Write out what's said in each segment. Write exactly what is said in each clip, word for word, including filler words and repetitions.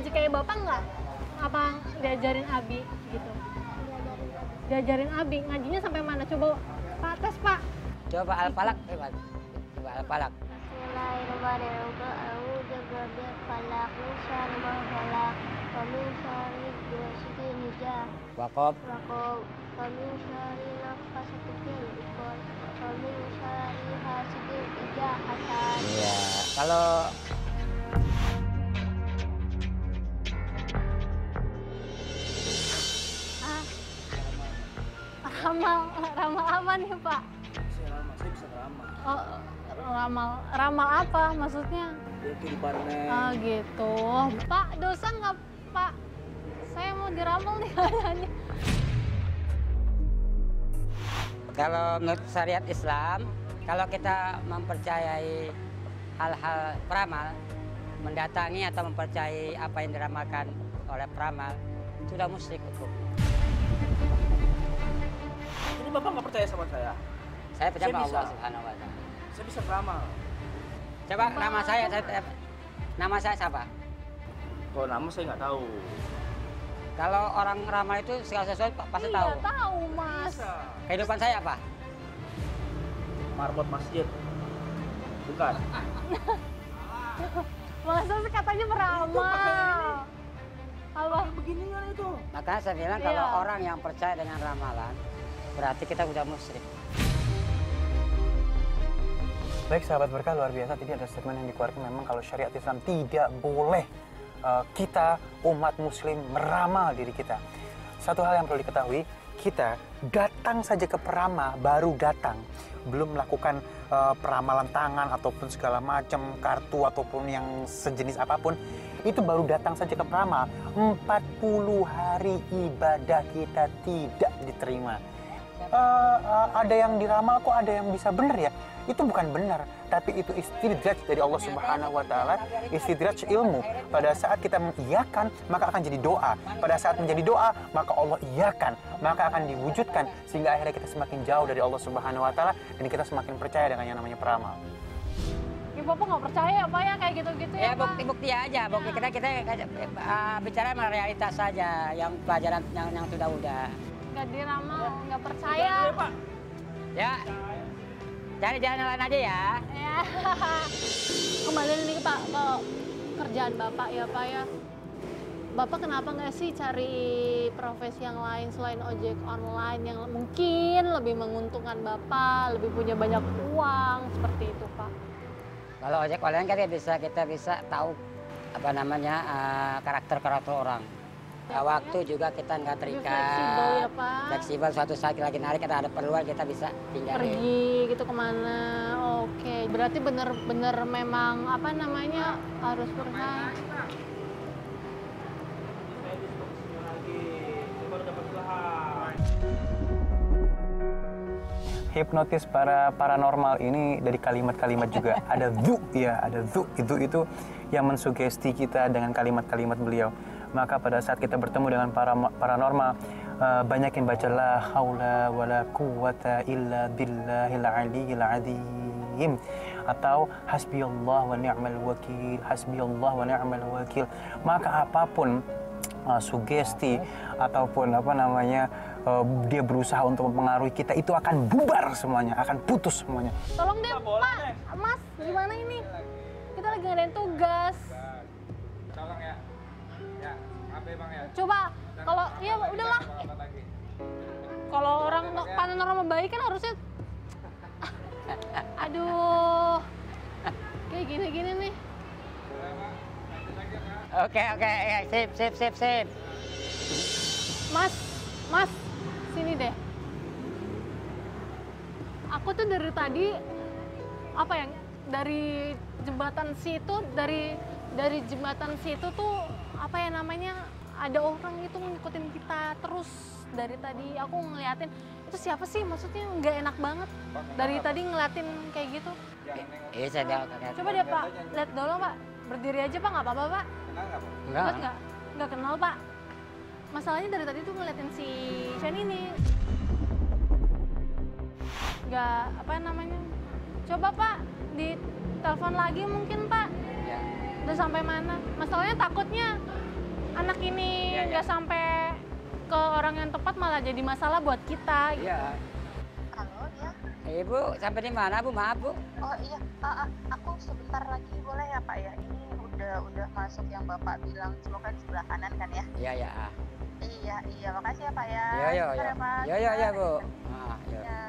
ngaji kayak bapak nggak? Apa diajarin Abi gitu? Diajarin Abi, ngajinya sampai mana? Coba Pak tes Pak. Coba Al-Falaq, coba Al-Falaq. Bismillahirrahmanirrahim. A'udzu birabbil falaq min syarri ma khalaq wa min syarri ghasiqin idza Waqaf. waqab wa min syarri nafasati fil 'uqad wa min syarri hasidin idza hasad. Iya, kalau Ah, ramal, ramal apa nih Pak? Saya bisa ramal. Oh, ramal, ramal apa maksudnya? Ya kehidupannya. Ah gitu. Pak, dosa nggak Pak? Saya mau diramal nih kayaknya. kalau menurut syariat Islam, kalau kita mempercayai hal-hal peramal, mendatangi atau mempercayai apa yang diramalkan oleh peramal, itu sudah musyrik hukum. Ini Bapak nggak percaya sama saya? Saya percaya Saya sama Allah bisa. Subhanahu wa taala. Saya bisa beramal. Coba nama saya, saya nama saya siapa? Kalau nama saya nggak tahu. Kalau orang ramal itu segala sesuatu pasti tahu. Iya tahu Mas. Bisa. Kehidupan saya apa? Marbot masjid. Bukan. Masa sih katanya beramal. Apa? Begini kan itu. Makanya saya bilang Iya. kalau orang yang percaya dengan ramalan, berarti kita udah musyrik. Baik sahabat berkah, luar biasa tadi ada statement yang dikeluarkan memang kalau syariat Islam tidak boleh uh, kita umat muslim meramal diri kita. Satu hal yang perlu diketahui, kita datang saja ke peramal, baru datang, belum melakukan uh, peramalan tangan ataupun segala macam kartu ataupun yang sejenis apapun, itu baru datang saja ke peramal, empat puluh hari ibadah kita tidak diterima. Uh, uh, ada yang diramal kok ada yang bisa benar ya? Itu bukan benar, tapi itu istidraj dari Allah Subhanahu wa taala, istidraj ilmu. Pada saat kita mengiyakan, maka akan jadi doa. Pada saat menjadi doa, maka Allah iyakan, maka akan diwujudkan sehingga akhirnya kita semakin jauh dari Allah Subhanahu wa taala dan kita semakin percaya dengan yang namanya peramal. Ya Bapak nggak percaya Pak ya kayak gitu-gitu ya, Ya Pak? bukti-bukti aja, bukti kita kita uh, bicara sama realitas saja, yang pelajaran yang yang sudah udah. Nggak diramal, nggak percaya. Iya, Pak. Ya, cari jalan lain aja ya. Ya. Kembali nih Pak ke kerjaan Bapak ya Pak ya. Bapak kenapa nggak sih cari profesi yang lain selain ojek online yang mungkin lebih menguntungkan Bapak, lebih punya banyak uang seperti itu Pak? Kalau ojek online kan kita bisa kita bisa tahu apa namanya uh, karakter-karakter orang. Ya, waktu juga kita nggak terikat. Fleksibel ya Pak. Fleksibel, suatu saat lagi narik kita ada perluan kita bisa tinggalin. Pergi gitu kemana? Oke, berarti bener-bener memang apa namanya harus berusaha. Hipnotis para paranormal ini dari kalimat-kalimat juga ada dzu ya, ada dzu itu itu yang mensugesti kita dengan kalimat-kalimat beliau. Maka pada saat kita bertemu dengan para paranormal, uh, banyakin baca la haula wala quwata illa billahil aliyil azim atau hasbiyallah wa ni'mal wakil, hasbiyallah wa ni'mal wakil. Maka apapun uh, sugesti ataupun apa namanya uh, dia berusaha untuk mempengaruhi kita, itu akan bubar semuanya, akan putus semuanya. Tolong deh Pak, Mas, gimana ini? Kita lagi ngadain tugas. Tolong ya. Ya, maaf ya Bang ya. Coba kalau ya udahlah. Selamat lagi. Kalau orang no- paranormal baik kan harusnya aduh. Kayak gini-gini nih. Oke oke, ya, sip sip sip sip. Mas, Mas, sini deh. Aku tuh dari tadi apa ya? Dari jembatan situ, dari dari jembatan situ tuh apa ya namanya? Ada orang itu ngikutin kita terus dari tadi. Aku ngeliatin itu siapa sih? Maksudnya nggak enak banget. Dari tadi ngeliatin kayak gitu. Iya saya lihat. Coba deh Pak, lihat dulu Pak. Berdiri aja Pak, nggak apa-apa Pak. Enggak. Lihat nggak? Nggak kenal Pak. Masalahnya dari tadi tuh ngeliatin si Shen ini. Nggak, apa namanya. Coba Pak, di telepon lagi mungkin Pak. Ya. Udah sampai mana? Masalahnya takutnya anak ini Iya, iya. nggak sampai ke orang yang tepat malah jadi masalah buat kita. gitu. Iya. Halo, ya. Ibu sampai di mana Bu? Maaf Bu. Oh iya, ah, ah, aku sebentar lagi boleh ya Pak ya? Ini udah udah masuk yang Bapak bilang, semoga di sebelah kanan kan ya? Iya ya. Iya, iya, makasih ya Pak ya. Iya iya Sebentar iya. ya, Pak. Iya iya iya Bu. Sebentar. Ah, iya. Ya.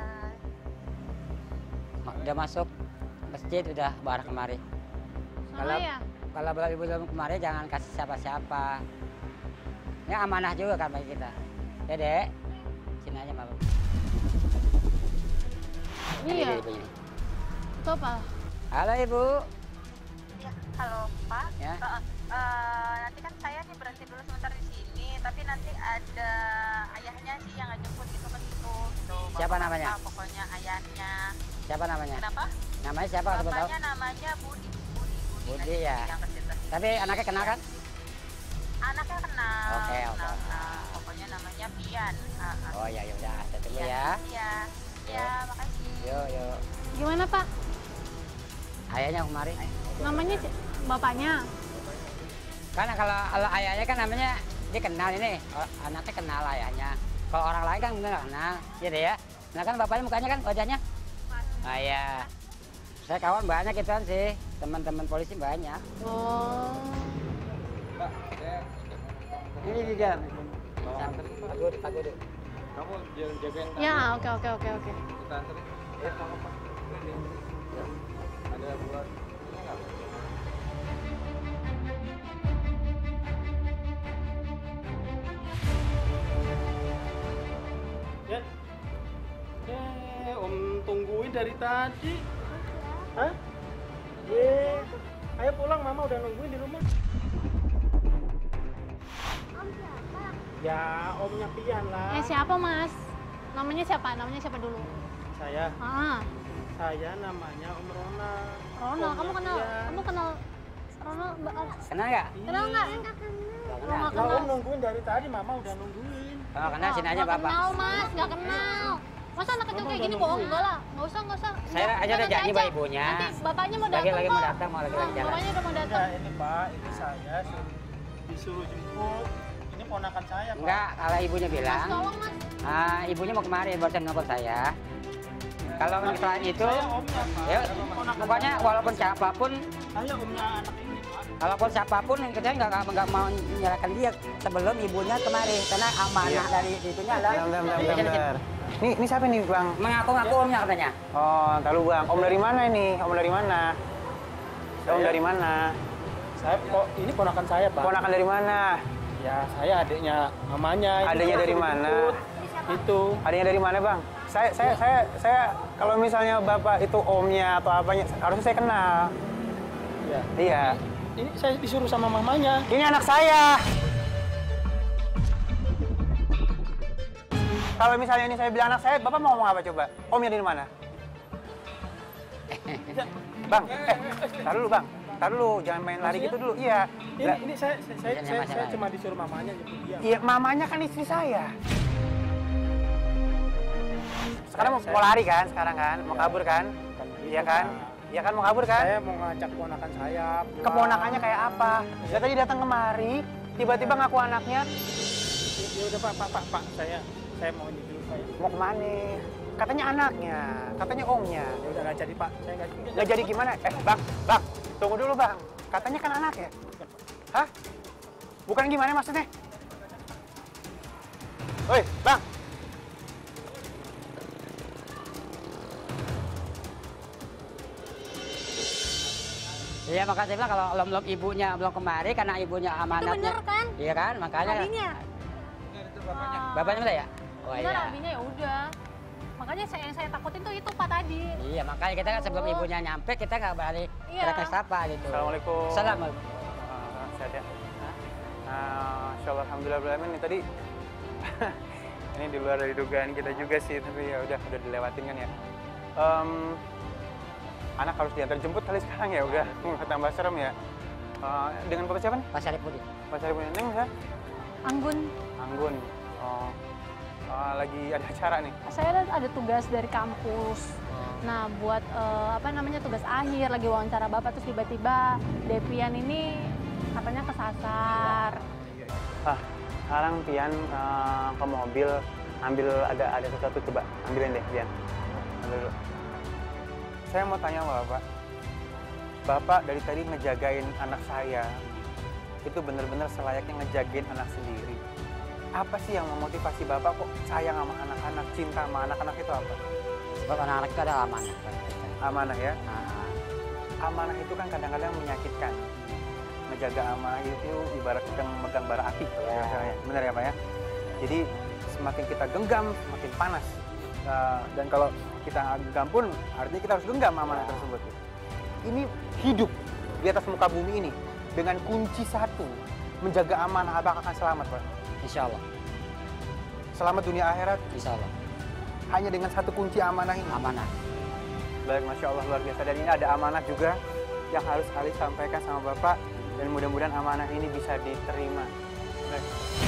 Ma- Udah masuk masjid udah barah kemari. Sama Kalau- ya. Kalau belum ibu belum kemari jangan kasih siapa-siapa. Ini amanah juga kan bagi kita. Ya Dek. Sini aja Mbak. Ini Iya. dia ibunya. Itu apa? Halo Ibu. Ya, halo Pak. Ya. Eh, eh, eh, nanti kan saya nih berhenti dulu sebentar di sini, tapi nanti ada ayahnya sih yang ngejemput gitu ke situ gitu. Siapa Bapak, namanya? Bapak, pokoknya ayahnya. Siapa namanya? Kenapa? Namanya siapa? Aku tahu. Bapaknya namanya Budi. Budi, Budi, Budi, nanti ya. yang ke situ. Tapi anaknya kenal kan? Anaknya kenal. Oke, oke. kenal, kenal. Pokoknya namanya Pian. Ah, ah. Oh ya ya udah, saya tunggu Iya, ya. Iya. Ya, makasih. Yuk yuk. Gimana Pak? Ayahnya kemari. Namanya si- bapaknya? Karena kalau, kalau ayahnya kan namanya dia kenal ini, oh, anaknya kenal ayahnya. Kalau orang lain kan nggak kenal, ya deh ya. Nah kan bapaknya mukanya kan wajahnya. Ah ya. Saya kawan banyak gitu kan sih, teman-teman polisi banyak. Oh. Mbak, saya Ini juga. bawa anterin, Pak. Takut takut. Kamu jangan jagain Ya, tamu. oke oke oke oke. Kita anterin. Ya, sama Pak. Ya. Ada buat ini nggak? Ya. Eh, Om tungguin dari tadi. Hah? Ye. Ayo pulang, Mama udah nungguin di rumah. Om siapa? Ya, Omnya Pian lah. Eh siapa Mas? Namanya siapa? Namanya siapa dulu? Saya, Ah, saya namanya Om Rona. Ronald. Kamu Omnya kenal? Pian. Kamu kenal Ronald? Mbak- oh, Kenal nggak? Kenal nggak? Nggak Nggak kenal. Nah, kenal. Om nungguin dari tadi, Mama udah nungguin. Kalau kenal sini aja Nggak bapak. kenal Mas, nggak kenal. Masa anak kecil Mama kayak udah gini bohong? nungguin. Enggak lah, nggak usah, nggak usah. Saya Nggak, aja udah nanti janji aja. sama ibunya. Nanti bapaknya mau datang Lagi- lagi mau kok. datang, mau lagi-lagi Ah, jalan. Bapaknya udah mau Enggak, datang. ini Pak, ini saya suruh, disuruh jemput. Ini ponakan saya, Pak. Enggak, kalau ibunya Mas, bilang, tolong Mas. ah, ibunya mau kemari barusan nelfon saya. Kalau selain itu, Saya omnya, Pak. ya, Ponakan pokoknya saya. walaupun siapapun, Saya omnya anak ini, Pak. walaupun siapapun yang kita nggak nggak mau menyerahkan dia sebelum ibunya kemari karena amanah Iya. dari itunya adalah Bentar, bentar, Iya, bentar, bentar. Ini, ini siapa nih Bang? mengaku-ngaku omnya katanya. Oh, ntar lu Bang. Om dari mana ini? Om dari mana? Om Saya- dari mana? Saya kok ini ponakan saya, Pak. Ponakan dari mana? Ya, saya adiknya mamanya. Itu Adiknya saya dari suruh mana? jemput. Itu. Adiknya dari mana Bang? Saya, saya, saya, saya kalau misalnya Bapak itu omnya atau apanya, harusnya saya kenal. Ya. Iya. Ini saya disuruh sama mamanya. Ini anak saya. Kalau misalnya ini saya bilang anak saya, Bapak mau ngomong apa coba? Omnya dari mana? Bang, eh, tar dulu Bang. Tar dulu, jangan main lari gitu dulu. Iya. Ini, Lah, ini saya, saya, saya, Jangan saya, masalah. saya cuma disuruh mamanya jemput dia. iya, mamanya kan istri saya. Sekarang mau, Saya- mau lari kan sekarang kan? Mau kabur kan? Bukan gitu, Iya kan? Pak. Iya kan mau kabur kan? Saya mau ngajak ponakan saya pulang. Keponakannya kayak apa? Dia tadi datang kemari, tiba-tiba ngaku anaknya. Ya udah Pak, Pak, Pak, Pak, saya saya mau ini dulu Pak. Mau kemana? Katanya anaknya, katanya omnya. Ya udah nggak jadi Pak, saya nggak Nggak jadi gimana? Eh, Bang, Bang, tunggu dulu Bang. Katanya kan anak ya? Hah? Bukan gimana maksudnya? Woi, Bang. Iya makanya saya bilang kalau belum belum ibunya belum kemari karena ibunya Itu amanatnya. bener kan? Iya kan, makanya. Adinya? Itu bapaknya. Ah. Bapaknya mana ya? Oh Bener, iya. adinya ya udah. Makanya saya, yang saya takutin tuh itu Pak tadi. Iya makanya kita kan sebelum Oh. ibunya nyampe kita nggak berani Iya. teriak sapa gitu. Assalamualaikum. Assalamualaikum. Ah, sehat ya? Nah, Masya Allah, Alhamdulillah Alamin. Ini tadi ini di luar dari dugaan kita juga sih, tapi ya udah udah dilewatin kan ya. Em, anak harus diantar jemput kali sekarang ya, udah tambah serem ya. Eh, dengan Bapak siapa nih? Pak Saripudin. Pak Saripudin Neng ya? Anggun, Anggun. Oh, eh, lagi ada acara nih. saya ada, ada tugas dari kampus. Nah, buat eh, apa namanya tugas akhir lagi wawancara Bapak terus tiba-tiba Devian ini katanya kesasar. Ah, sekarang Pian uh, ke mobil, ambil ada ada sesuatu, coba ambilin deh Pian. Ambil dulu. Saya mau tanya sama Bapak. Bapak dari tadi ngejagain anak saya, itu benar-benar selayaknya ngejagain anak sendiri. Apa sih yang memotivasi Bapak kok sayang sama anak-anak, cinta sama anak-anak itu apa? Sebab anak-anak itu adalah amanah. Amanah ya? Nah, Amanah itu kan kadang-kadang menyakitkan. Menjaga amanah itu ibarat kita memegang bara api. Ya. Ya. Benar ya Pak ya? Jadi semakin kita genggam, semakin panas. Uh, dan kalau kita nggak genggam pun, artinya kita harus genggam amanah Ya. tersebut. Ini hidup di atas muka bumi ini dengan kunci satu, menjaga amanah. Apakah akan selamat Pak? insya Allah, Selamat dunia akhirat insya Allah. hanya dengan satu kunci amanah ini. Amanah. Baik, Masya Allah, luar biasa. Dan ini ada amanah juga yang harus Ali sampaikan sama Bapak. Dan mudah-mudahan amanah ini bisa diterima. Baik.